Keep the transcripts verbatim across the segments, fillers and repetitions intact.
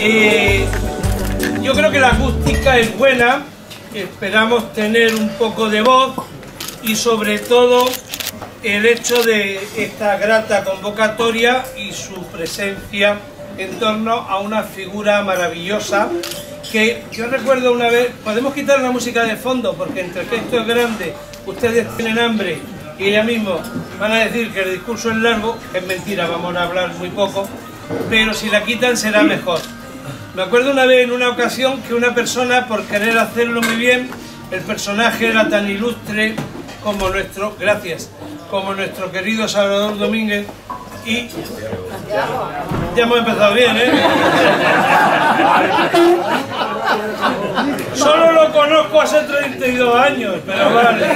Eh, yo creo que la acústica es buena, esperamos tener un poco de voz y sobre todo el hecho de esta grata convocatoria y su presencia en torno a una figura maravillosa que yo recuerdo una vez. Podemos quitar la música de fondo porque entre que esto es grande, ustedes tienen hambre y ella mismo van a decir que el discurso es largo, que es mentira, vamos a hablar muy poco, pero si la quitan será mejor. Me acuerdo una vez en una ocasión que una persona, por querer hacerlo muy bien, el personaje era tan ilustre como nuestro, gracias, como nuestro querido Salvador Domínguez, y ya hemos empezado bien, ¿eh? Solo lo conozco hace treinta y dos años, pero vale.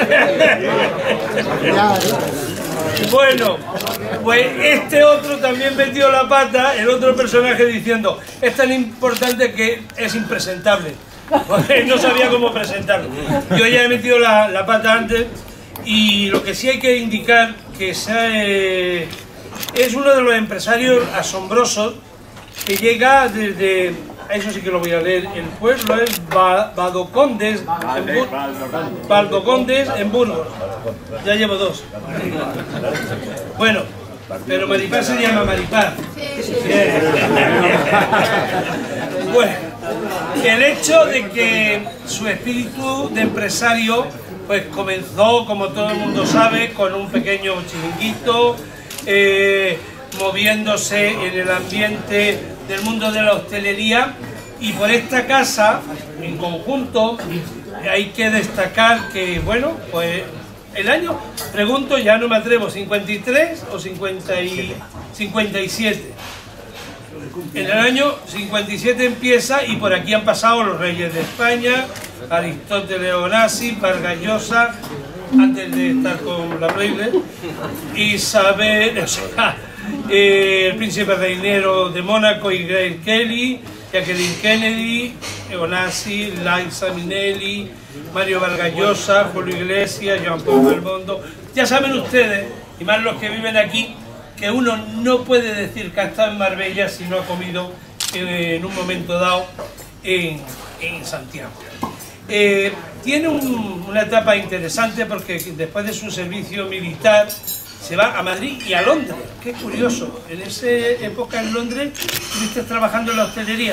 Bueno, pues este otro también metió la pata, el otro personaje diciendo, es tan importante que es impresentable. Porque no sabía cómo presentarlo. Yo ya he metido la, la pata antes y lo que sí hay que indicar que se, eh, es uno de los empresarios asombrosos que llega desde, eso sí que lo voy a leer, el pueblo es Valdocondes, en, Bur Valdocondes en Burgos. Ya llevo dos. Bueno, pero Maripar se llama Maripar. Bueno, el hecho de que su espíritu de empresario pues comenzó, como todo el mundo sabe, con un pequeño chiringuito, eh, moviéndose en el ambiente del mundo de la hostelería, y por esta casa, en conjunto, hay que destacar que, bueno, pues el año, pregunto, ya no me atrevo, ¿cincuenta y tres o cincuenta y siete? En el año cincuenta y siete empieza y por aquí han pasado los reyes de España, Aristóteles Onassis, Vargas Llosa, antes de estar con la Preble, Isabel, o sea, eh, el príncipe reinero de Mónaco y Grace Kelly, Jacqueline Kennedy, Onassis, Liza Minnelli, Mario Vargas Llosa, Julio Iglesias, Joan Paul Belmondo. Ya saben ustedes, y más los que viven aquí, que uno no puede decir que ha estado en Marbella si no ha comido eh, en un momento dado en, en Santiago. Eh, tiene un, una etapa interesante porque después de su servicio militar se va a Madrid y a Londres. Qué curioso, en esa época en Londres estuviste trabajando en la hostelería.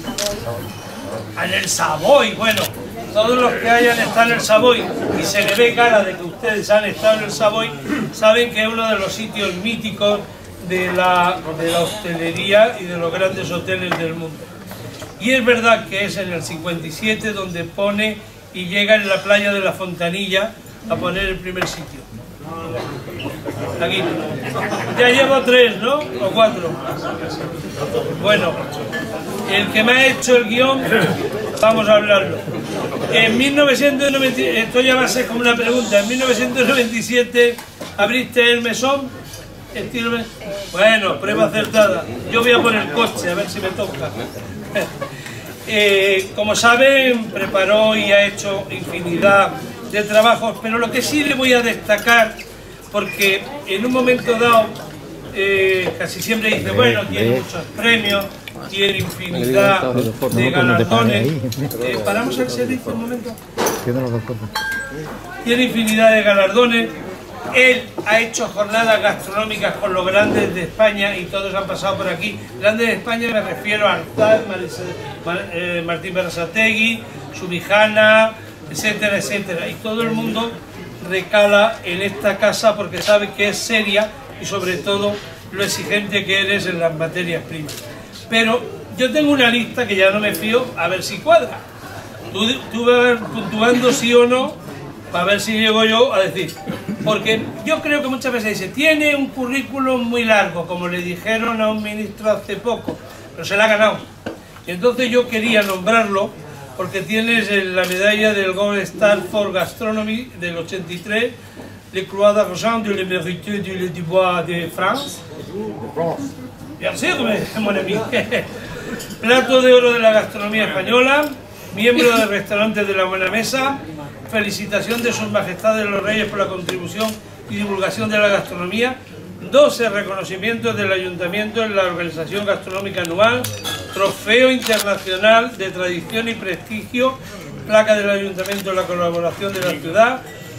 En el Savoy, bueno, todos los que hayan estado en el Savoy y se le ve cara de que ustedes han estado en el Savoy, saben que es uno de los sitios míticos de la, de la hostelería y de los grandes hoteles del mundo. Y es verdad que es en el cincuenta y siete donde pone y llega en la playa de la Fontanilla a poner el primer sitio. Aquí. Ya llevo tres, ¿no? O cuatro. Bueno, el que me ha hecho el guión, vamos a hablarlo. En mil novecientos noventa, esto ya va a ser como una pregunta, en mil novecientos noventa y siete abriste el mesón. Estilo... Bueno, prueba acertada. Yo voy a poner el coche, a ver si me toca. Eh, como saben, preparó y ha hecho infinidad de trabajos, pero lo que sí le voy a destacar, porque en un momento dado eh, casi siempre dice, bueno, tiene muchos premios, tiene infinidad de galardones. Eh, ¿Paramos el servicio un momento? Tiene infinidad de galardones. Él ha hecho jornadas gastronómicas con los grandes de España y todos han pasado por aquí. Grandes de España me refiero a Arzal, Martín Berasategui, Subijana, etcétera, etcétera. Y todo el mundo recala en esta casa porque sabe que es seria y sobre todo lo exigente que eres en las materias primas. Pero yo tengo una lista que ya no me fío, a ver si cuadra. Tú, tú vas puntuando sí o no, para ver si llego yo a decir. Porque yo creo que muchas veces dice, tiene un currículum muy largo, como le dijeron a un ministro hace poco, pero se la ha ganado. Y entonces yo quería nombrarlo, porque tienes la medalla del Gold Star for Gastronomy del ochenta y tres, Le Croix d'Argent de la Mérite du Le Dubois de France. Bien sûr, mon ami. Plato de oro de la gastronomía española, miembro del restaurante de la Buena Mesa, felicitación de sus majestades los reyes por la contribución y divulgación de la gastronomía, doce reconocimientos del ayuntamiento en la organización gastronómica anual, Trofeo Internacional de Tradición y Prestigio, placa del Ayuntamiento de la Colaboración de la Ciudad,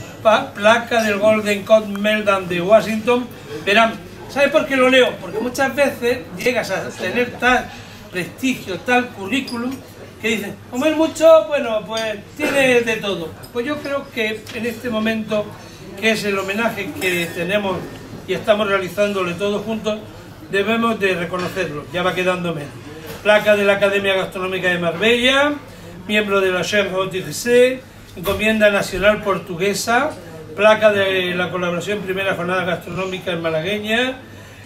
placa del Golden Coat Medal de Washington. Verán, ¿sabes por qué lo leo? Porque muchas veces llegas a tener tal prestigio, tal currículum, que dicen, como es mucho, bueno, pues tiene de todo. Pues yo creo que en este momento, que es el homenaje que tenemos y estamos realizándole todos juntos, debemos de reconocerlo, ya va quedando menos. Placa de la Academia Gastronómica de Marbella, miembro de la Chef Haute Cuisine, encomienda nacional portuguesa, placa de la colaboración Primera Jornada Gastronómica en Malagueña,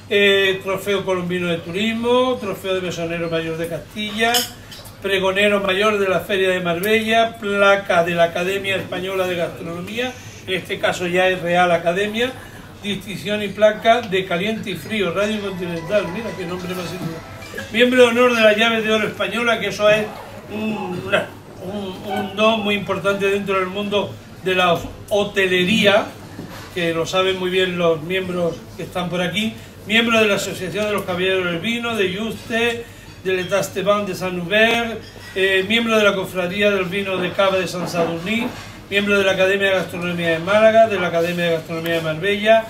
eh, trofeo colombino de turismo, trofeo de mesonero mayor de Castilla, pregonero mayor de la Feria de Marbella, placa de la Academia Española de Gastronomía, en este caso ya es Real Academia, distinción y placa de Caliente y Frío, Radio Continental, mira qué nombre más lindo. Miembro de honor de la Llave de Oro Española, que eso es un, una, un, un don muy importante dentro del mundo de la hotelería, que lo saben muy bien los miembros que están por aquí. Miembro de la Asociación de los Caballeros del Vino, de Juste, del État Esteban de Saint-Hubert, eh, miembro de la Cofradía del Vino de Cava de Sant Sadurní, miembro de la Academia de Gastronomía de Málaga, de la Academia de Gastronomía de Marbella,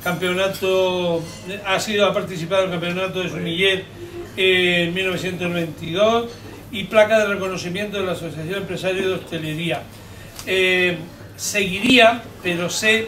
campeonato, ha sido, ha participado en el campeonato de Sumiller eh, en mil novecientos veintidós y placa de reconocimiento de la Asociación Empresaria de Hostelería. Eh, seguiría, pero sé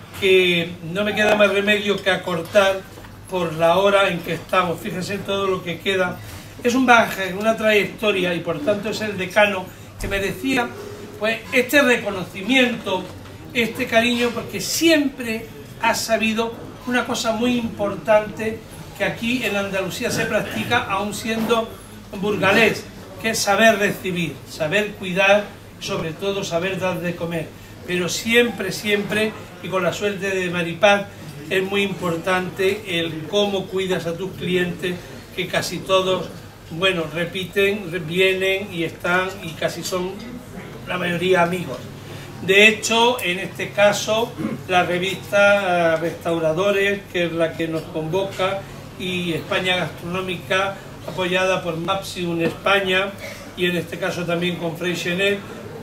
que no me queda más remedio que acortar por la hora en que estamos. Fíjense todo lo que queda. Es un bagaje, una trayectoria y por tanto es el decano que merecía pues este reconocimiento, este cariño, porque siempre ha sabido una cosa muy importante que aquí en Andalucía se practica, aún siendo burgalés, que es saber recibir, saber cuidar, sobre todo saber dar de comer. Pero siempre, siempre, y con la suerte de Maripaz, es muy importante el cómo cuidas a tus clientes, que casi todos, bueno, repiten, vienen y están y casi son la mayoría amigos. De hecho, en este caso, la revista Restauradores, que es la que nos convoca, y España Gastronómica, apoyada por Mapsium España, y en este caso también con Freixenet,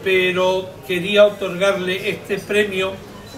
pero quería otorgarle este premio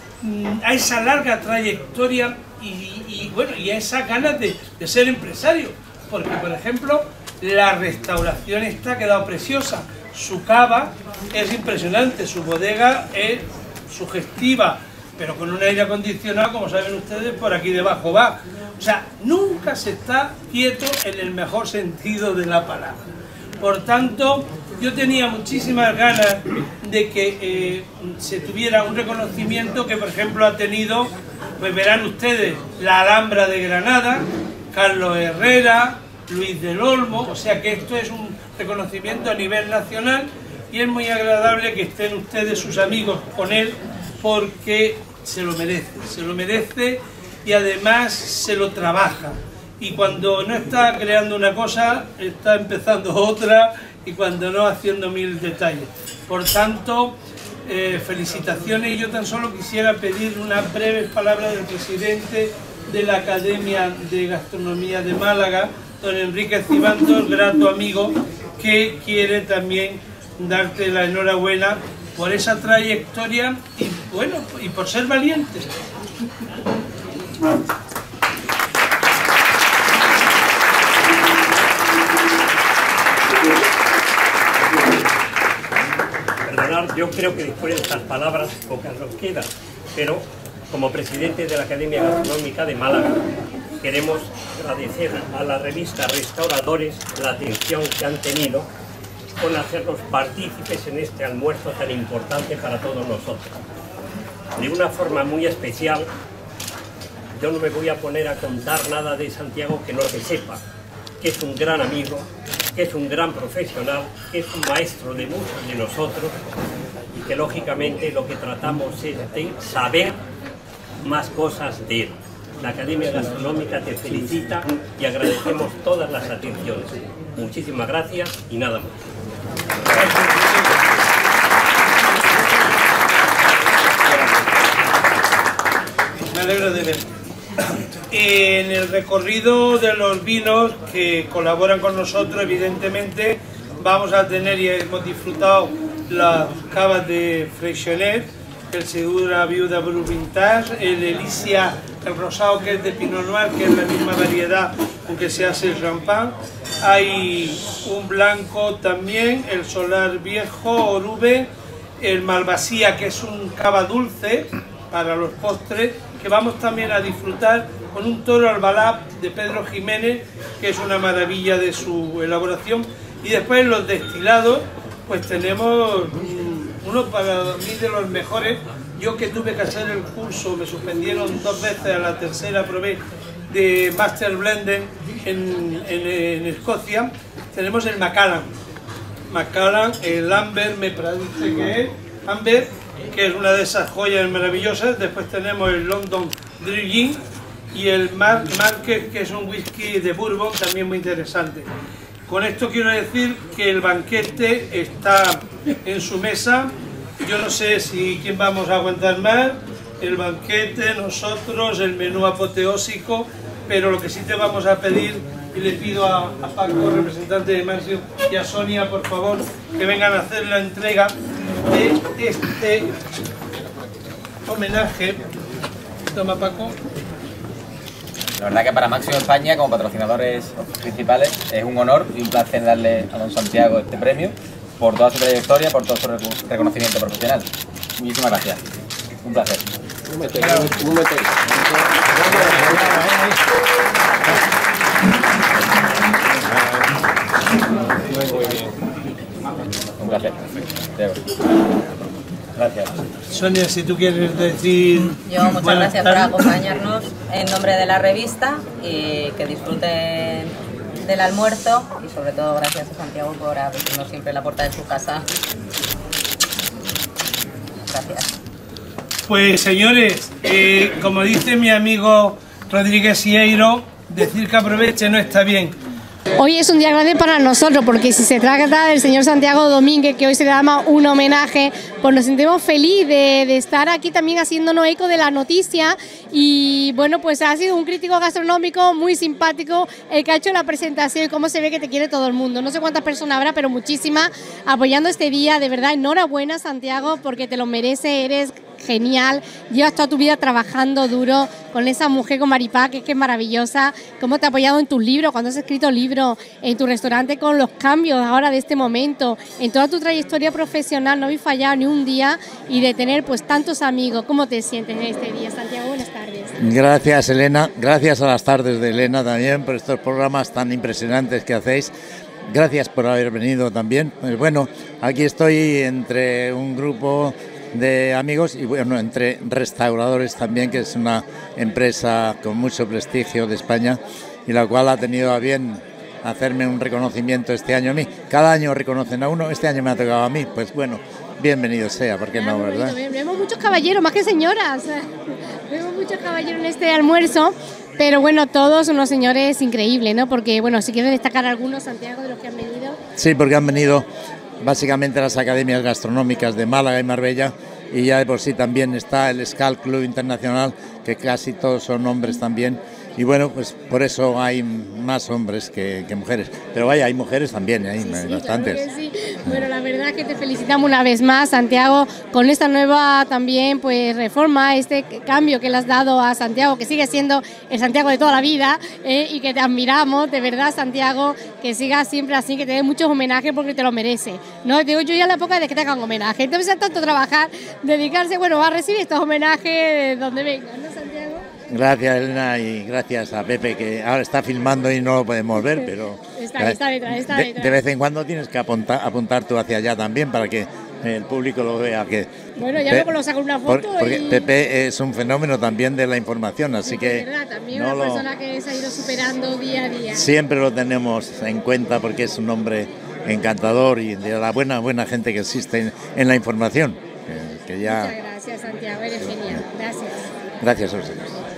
a esa larga trayectoria y, y bueno, y a esas ganas de, de ser empresario, porque por ejemplo la restauración está ha quedado preciosa, su cava es impresionante, su bodega es sugestiva, pero con un aire acondicionado, como saben ustedes, por aquí debajo va. O sea, nunca se está quieto en el mejor sentido de la palabra. Por tanto, yo tenía muchísimas ganas de que eh, se tuviera un reconocimiento que, por ejemplo, ha tenido, pues verán ustedes, la Alhambra de Granada, Carlos Herrera, Luis del Olmo, o sea que esto es un reconocimiento a nivel nacional y es muy agradable que estén ustedes, sus amigos, con él, porque se lo merece, se lo merece y además se lo trabaja. Y cuando no está creando una cosa, está empezando otra, y cuando no, haciendo mil detalles. Por tanto, eh, felicitaciones, y yo tan solo quisiera pedir unas breves palabras del presidente de la Academia de Gastronomía de Málaga, don Enrique Cibantos, grato amigo, que quiere también darte la enhorabuena por esa trayectoria y, bueno, y por ser valiente. Perdonad, yo creo que después de estas palabras pocas nos quedan, pero como presidente de la Academia Gastronómica de Málaga queremos agradecer a la revista Restauradores la atención que han tenido con hacernos partícipes en este almuerzo tan importante para todos nosotros. De una forma muy especial, yo no me voy a poner a contar nada de Santiago que no se sepa, que es un gran amigo, que es un gran profesional, que es un maestro de muchos de nosotros y que lógicamente lo que tratamos es de saber más cosas de él. La Academia Gastronómica te felicita y agradecemos todas las atenciones. Muchísimas gracias y nada más. Me alegro de ver. En el recorrido de los vinos que colaboran con nosotros, evidentemente, vamos a tener y hemos disfrutado las cavas de Freixenet, el Segura Viuda Bru Vintage, el Elysia, el rosado que es de Pinot Noir, que es la misma variedad aunque se hace el champán. Hay un blanco también, el Solar Viejo, Orube, el Malvasía, que es un cava dulce para los postres, que vamos también a disfrutar con un toro Albalá de Pedro Jiménez, que es una maravilla de su elaboración. Y después los destilados, pues tenemos uno para mí de los mejores. Yo que tuve que hacer el curso, me suspendieron dos veces, a la tercera probé de Master Blender en, en, en Escocia. Tenemos el Macallan, Macallan, el Amber, me parece que es Amber, que es una de esas joyas maravillosas. Después tenemos el London Dry Gin y el Mar Market, que es un whisky de Bourbon, también muy interesante. Con esto quiero decir que el banquete está en su mesa. Yo no sé si quién vamos a aguantar más, el banquete, nosotros, el menú apoteósico, pero lo que sí te vamos a pedir, y le pido a, a Paco, representante de Mansio, y a Sonia, por favor, que vengan a hacer la entrega de este homenaje. Toma, Paco. La verdad que para Máximo España, como patrocinadores principales, es un honor y un placer darle a don Santiago este premio por toda su trayectoria, por todo su reconocimiento profesional. Muchísimas gracias. Un placer. Un momento, un momento. Un placer. Gracias. Sonia, si tú quieres decir... Yo, muchas gracias por acompañarnos en nombre de la revista y que disfruten del almuerzo y sobre todo gracias a Santiago por abrirnos siempre la puerta de su casa. Gracias. Pues señores, eh, como dice mi amigo Rodríguez Sieiro, decir que aproveche no está bien. Hoy es un día grande para nosotros porque si se trata del señor Santiago Domínguez, que hoy se le llama un homenaje, pues nos sentimos felices de, de estar aquí también haciéndonos eco de la noticia. Y bueno, pues ha sido un crítico gastronómico muy simpático el que ha hecho la presentación y cómo se ve que te quiere todo el mundo. No sé cuántas personas habrá, pero muchísimas apoyando este día. De verdad, enhorabuena, Santiago, porque te lo merece, eres genial, llevas toda tu vida trabajando duro con esa mujer, con Maripá, que es que es maravillosa, cómo te ha apoyado en tus libros, cuando has escrito libros, en tu restaurante, con los cambios ahora de este momento, en toda tu trayectoria profesional. No habéis fallado ni un día y de tener pues tantos amigos. ¿Cómo te sientes en este día, Santiago? Buenas tardes. Gracias, Elena, gracias a las tardes de Elena también por estos programas tan impresionantes que hacéis. Gracias por haber venido también. Pues bueno, aquí estoy entre un grupo de amigos y bueno, entre restauradores también, que es una empresa con mucho prestigio de España y la cual ha tenido a bien hacerme un reconocimiento este año a mí. Cada año reconocen a uno, este año me ha tocado a mí, pues bueno, bienvenido sea, ¿por qué no, verdad? Vemos muchos caballeros, más que señoras, vemos muchos caballeros en este almuerzo, pero bueno, todos unos señores increíbles, ¿no? Porque bueno, si quieres destacar algunos, Santiago, de los que han venido. Sí, porque han venido básicamente las academias gastronómicas de Málaga y Marbella, y ya de por sí también está el Scal Club Internacional, que casi todos son hombres también, y bueno, pues por eso hay más hombres que, que mujeres, pero vaya, hay mujeres también, hay sí, sí, bastantes. Claro que sí. Bueno, la verdad que te felicitamos una vez más, Santiago, con esta nueva también pues reforma, este cambio que le has dado a Santiago, que sigue siendo el Santiago de toda la vida, eh, y que te admiramos, de verdad, Santiago, que sigas siempre así, que te dé muchos homenajes porque te lo merece. No te digo yo ya en la época de que te hagan homenaje, entonces tanto trabajar, dedicarse, bueno, a recibir estos homenajes de donde vengan, ¿no, Santiago? Gracias, Elena, y gracias a Pepe, que ahora está filmando y no lo podemos ver, pero está, está detrás, está de, detrás. de vez en cuando tienes que apuntar, apuntar tú hacia allá también para que el público lo vea. Que bueno, ya luego lo saco una foto. Por, porque y... Pepe es un fenómeno también de la información, así es que... verdad, también no una lo, persona que se ha ido superando día a día. Siempre lo tenemos en cuenta porque es un hombre encantador y de la buena, buena gente que existe en, en la información. Que, que ya... Muchas gracias, Santiago, eres genial. Gracias. Gracias a ustedes.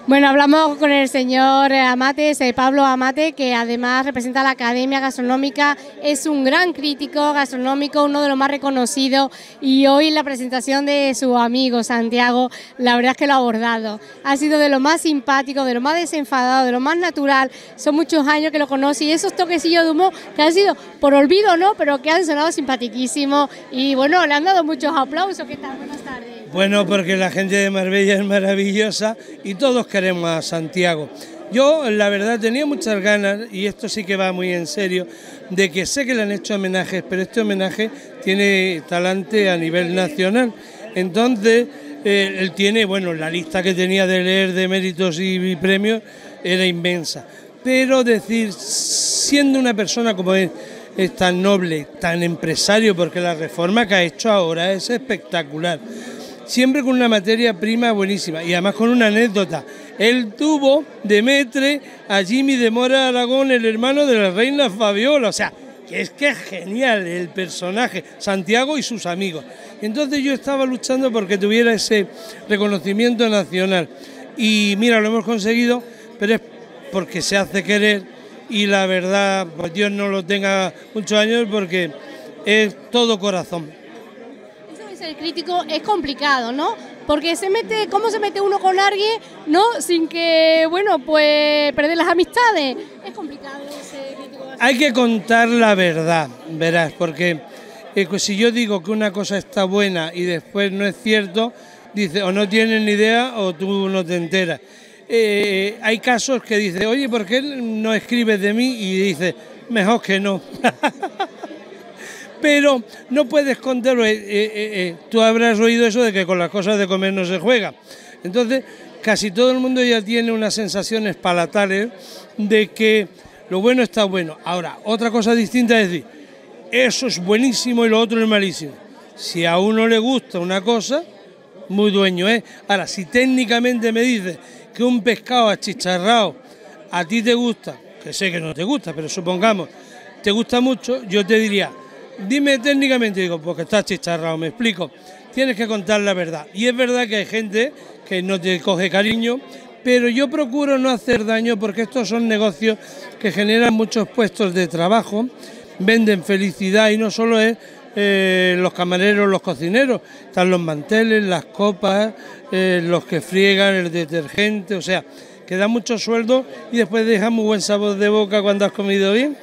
Bueno, hablamos con el señor Amates, eh, Pablo Amate, que además representa la Academia Gastronómica, es un gran crítico gastronómico, uno de los más reconocidos, y hoy en la presentación de su amigo Santiago, la verdad es que lo ha abordado. Ha sido de lo más simpático, de lo más desenfadado, de lo más natural. Son muchos años que lo conoce y esos toquecillos de humor que han sido por olvido, ¿no?, pero que han sonado simpaticísimos y bueno, le han dado muchos aplausos. ¿Qué tal? Buenas tardes. Bueno, porque la gente de Marbella es maravillosa y todos queremos a Santiago. Yo, la verdad, tenía muchas ganas, y esto sí que va muy en serio, de que sé que le han hecho homenajes, pero este homenaje tiene talante a nivel nacional. Entonces, eh, él tiene, bueno, la lista que tenía de leer de méritos y, y premios era inmensa. Pero decir, siendo una persona como él, es tan noble, tan empresario, porque la reforma que ha hecho ahora es espectacular. Siempre con una materia prima buenísima y además con una anécdota. Él tuvo de metre a Jimmy de Mora Aragón, el hermano de la reina Fabiola. O sea, que es que es genial el personaje, Santiago y sus amigos. Entonces yo estaba luchando porque tuviera ese reconocimiento nacional. Y mira, lo hemos conseguido, pero es porque se hace querer y la verdad, pues Dios no lo tenga muchos años porque es todo corazón. El crítico es complicado, ¿no? Porque se mete, ¿cómo se mete uno con alguien, no? Sin que, bueno, pues perder las amistades. Es complicado ese crítico. Hay que contar la verdad, verás, porque eh, pues si yo digo que una cosa está buena y después no es cierto, dice o no tienes ni idea o tú no te enteras. Eh, hay casos que dice, oye, ¿por qué no escribes de mí? Y dice, mejor que no. Pero no puedes contarlo, eh, eh, eh, tú habrás oído eso de que con las cosas de comer no se juega. Entonces, casi todo el mundo ya tiene unas sensaciones palatales de que lo bueno está bueno. Ahora, otra cosa distinta es decir, eso es buenísimo y lo otro es malísimo. Si a uno le gusta una cosa, muy dueño es. Ahora, si técnicamente me dices que un pescado achicharrado a ti te gusta, que sé que no te gusta, pero supongamos, te gusta mucho, yo te diría, dime técnicamente, digo, porque está chicharrado, me explico. Tienes que contar la verdad. Y es verdad que hay gente que no te coge cariño, pero yo procuro no hacer daño porque estos son negocios que generan muchos puestos de trabajo, venden felicidad y no solo es eh, los camareros, los cocineros, están los manteles, las copas, eh, los que friegan, el detergente, o sea, que da mucho sueldo y después deja muy buen sabor de boca cuando has comido bien.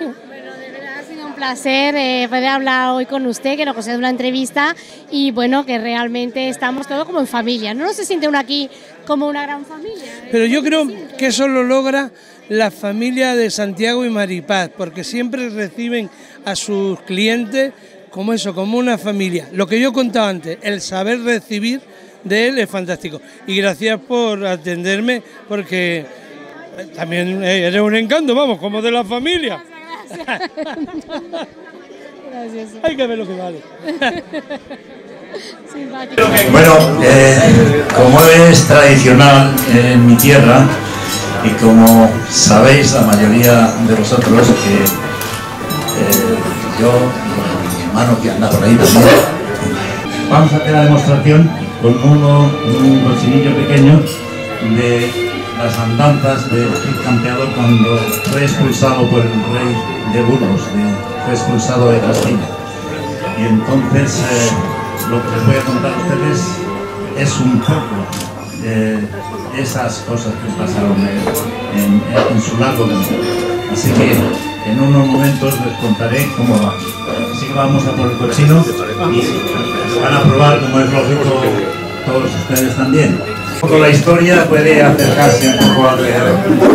Placer eh, poder hablar hoy con usted, que nos concede una entrevista y bueno, que realmente estamos todos como en familia, ¿no? ¿No se siente uno aquí como una gran familia? Pero yo creo que eso lo logra la familia de Santiago y Maripaz, porque siempre reciben a sus clientes como eso, como una familia. Lo que yo contaba antes, el saber recibir de él es fantástico. Y gracias por atenderme, porque también eres un encanto, vamos, como de la familia. Gracias. Hay que ver lo que vale. Bueno, eh, como es tradicional en mi tierra y como sabéis la mayoría de vosotros que eh, yo y mi hermano que anda por ahí también, vamos a hacer la demostración con uno, un cochinillo pequeño de las andanzas del Cid Campeador cuando fue expulsado por el rey de Burgos, de, fue expulsado de Castilla. Y entonces eh, lo que les voy a contar a ustedes es un poco eh, esas cosas que pasaron en, en, en su largo camino. Así que en unos momentos les contaré cómo va. Así que vamos a por el cochino y van a probar, como es lógico, todos ustedes también. Un poco la historia puede acercarse un poco alrededor.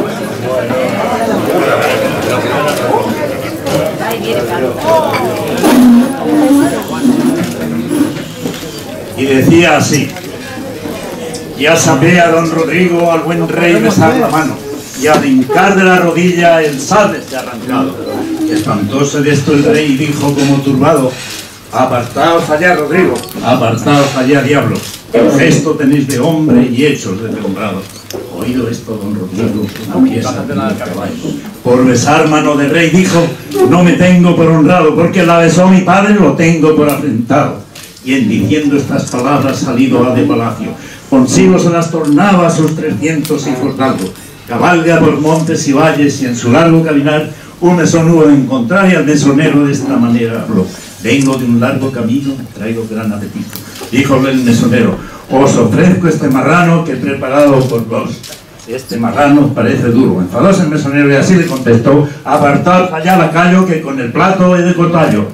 Y decía así: ya sabré a don Rodrigo, al buen rey, besar la mano, y al hincar de la rodilla el sable se ha arrancado. Espantóse de esto el rey y dijo como turbado: apartaos allá, Rodrigo, apartaos allá, diablo. Gesto tenéis de hombre y hechos de hombrado. Oído esto, don Rodrigo, no piensa del caballo. Por besar mano de rey dijo: no me tengo por honrado, porque la besó mi padre, lo tengo por afrentado. y en diciendo estas palabras salido ha de palacio. Consigo se las tornaba a sus trescientos hijos galgos. Cabalga por montes y valles y en su largo caminar un mesón hubo de encontrar y al mesonero de esta manera habló. Vengo de un largo camino, traigo gran apetito. Díjole el mesonero, os ofrezco este marrano que he preparado por vos. Este marrano parece duro. Enfadóse el mesonero y así le contestó, apartad allá lacayo que con el plato he de cortallo.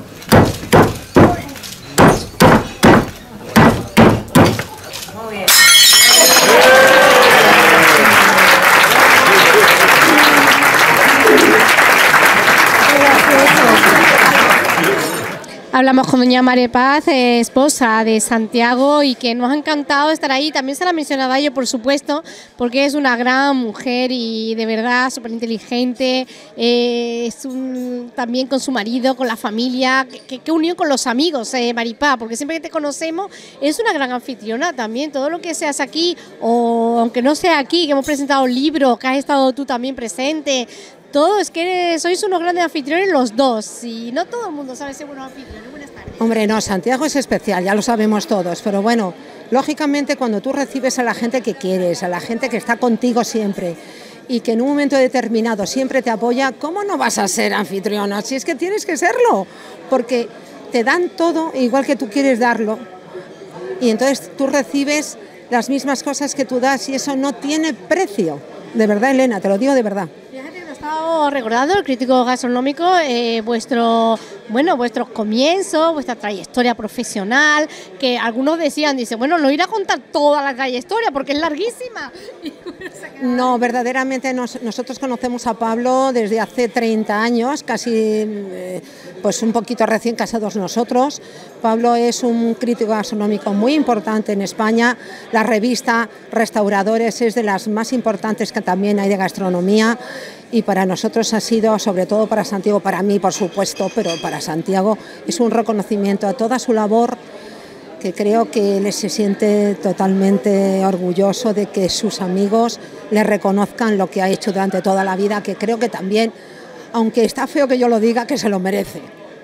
Hablamos con doña María Paz, eh, esposa de Santiago, y que nos ha encantado estar ahí. También se la mencionaba yo, por supuesto, porque es una gran mujer y de verdad súper inteligente. Eh, es un, también con su marido, con la familia, que, que unión con los amigos, eh, Maripaz, porque siempre que te conocemos es una gran anfitriona también. Todo lo que se hace aquí, o aunque no sea aquí, que hemos presentado un libro, que has estado tú también presente. Todo es que sois unos grandes anfitriones los dos y no todo el mundo sabe ser buenos anfitriones. Buenas tardes. Hombre, no, Santiago es especial, ya lo sabemos todos, pero bueno, lógicamente cuando tú recibes a la gente que quieres, a la gente que está contigo siempre y que en un momento determinado siempre te apoya, ¿cómo no vas a ser anfitriona? Si es que tienes que serlo, porque te dan todo igual que tú quieres darlo y entonces tú recibes las mismas cosas que tú das y eso no tiene precio. De verdad, Elena, te lo digo de verdad. Estado recordando, el crítico gastronómico, eh, vuestro, bueno, vuestros comienzos, vuestra trayectoria profesional, que algunos decían, dice, bueno, no irá a contar toda la trayectoria porque es larguísima. No, verdaderamente nos, nosotros conocemos a Pablo desde hace treinta años, casi eh, pues un poquito recién casados nosotros. Pablo es un crítico gastronómico muy importante en España, la revista Restauradores es de las más importantes que también hay de gastronomía. Y para nosotros ha sido, sobre todo para Santiago, para mí por supuesto, pero para Santiago es un reconocimiento a toda su labor, que creo que él se siente totalmente orgulloso de que sus amigos le reconozcan lo que ha hecho durante toda la vida, que creo que también, aunque está feo que yo lo diga, que se lo merece.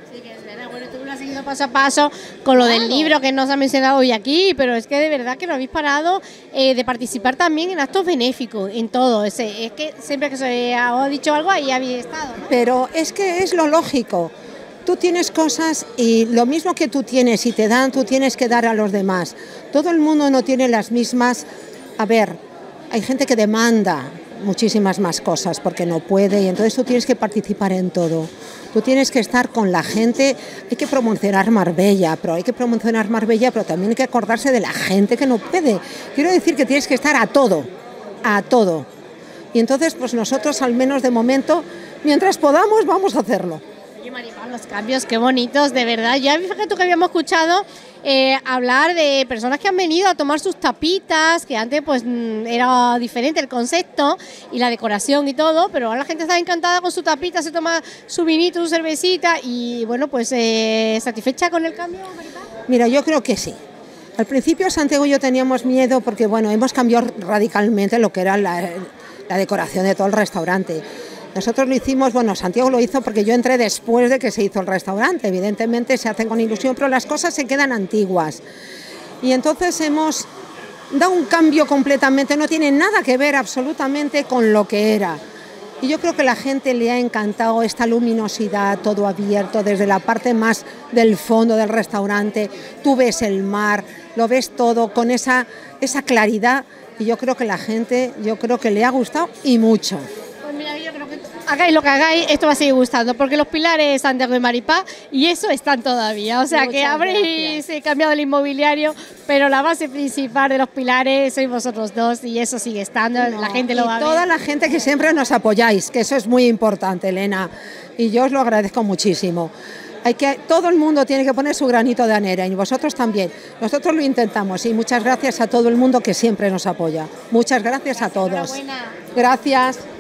Seguido paso a paso con lo del libro que nos ha mencionado hoy aquí, pero es que de verdad que no habéis parado eh, de participar también en actos benéficos, en todo. Es, es que siempre que se ha dicho algo ahí habéis estado, ¿no? Pero es que es lo lógico. Tú tienes cosas y lo mismo que tú tienes y te dan, tú tienes que dar a los demás. Todo el mundo no tiene las mismas. A ver, hay gente que demanda muchísimas más cosas porque no puede y entonces tú tienes que participar en todo. Tú tienes que estar con la gente, hay que promocionar Marbella, pero hay que promocionar Marbella, pero también hay que acordarse de la gente que no puede. Quiero decir que tienes que estar a todo, a todo. Y entonces, pues nosotros al menos de momento, mientras podamos, vamos a hacerlo. Oye, Maripaz, los cambios, qué bonitos, de verdad. Ya fíjate que habíamos escuchado eh, hablar de personas que han venido a tomar sus tapitas, que antes pues era diferente el concepto y la decoración y todo, pero ahora la gente está encantada con su tapita, se toma su vinito, su cervecita y bueno, pues eh, ¿satisfecha con el cambio, Maripaz? Mira, yo creo que sí. Al principio Santiago y yo teníamos miedo porque bueno, hemos cambiado radicalmente lo que era la, la decoración de todo el restaurante. Nosotros lo hicimos, bueno, Santiago lo hizo porque yo entré después de que se hizo el restaurante. Evidentemente se hacen con ilusión, pero las cosas se quedan antiguas. Y entonces hemos dado un cambio completamente, no tiene nada que ver absolutamente con lo que era. Y yo creo que a la gente le ha encantado esta luminosidad, todo abierto, desde la parte más del fondo del restaurante. Tú ves el mar, lo ves todo con esa, esa claridad. Y yo creo que la gente, yo creo que le ha gustado y mucho. Mira, yo creo que hagáis lo que hagáis, esto va a seguir gustando, porque los pilares Santiago y Maripaz, y eso están todavía. O sea, muchas que habréis gracias. cambiado el inmobiliario, pero la base principal de los pilares sois vosotros dos, y eso sigue estando, no, la gente lo va a ver. Y toda la gente que siempre nos apoyáis, que eso es muy importante, Elena, y yo os lo agradezco muchísimo. Hay que, todo el mundo tiene que poner su granito de arena y vosotros también. Nosotros lo intentamos y muchas gracias a todo el mundo que siempre nos apoya. Muchas gracias a todos. Gracias.